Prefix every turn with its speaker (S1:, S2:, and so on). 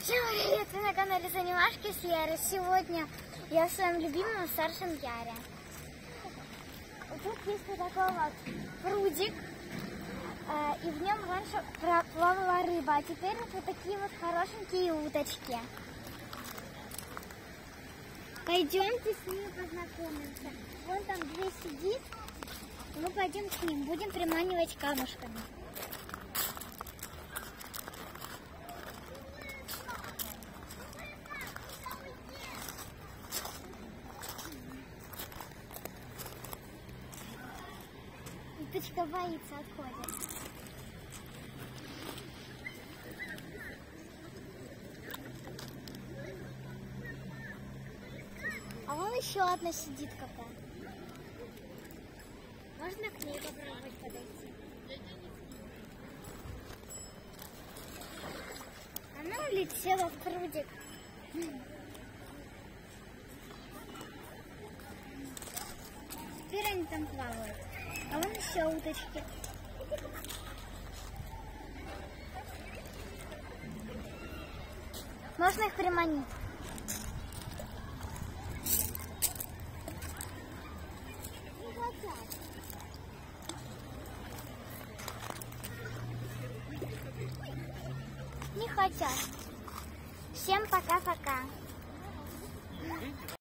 S1: Всем привет! Вы на канале Занимашки с Ярой. Сегодня я в своем любимом Старшем Яре. Тут есть вот такой вот прудик, и в нем раньше плавала рыба, а теперь вот такие вот хорошенькие уточки. Пойдемте с ними познакомимся. Вон там две сидит, мы пойдем к ним, будем приманивать камушками. Уточка боится, отходит. А вон еще одна сидит какая. Можно к ней попробовать подойти? Она улетела в прудик. Теперь они там плавают. А вон еще уточки. Можно их приманить. Не хотят. Не хотят. Всем пока-пока.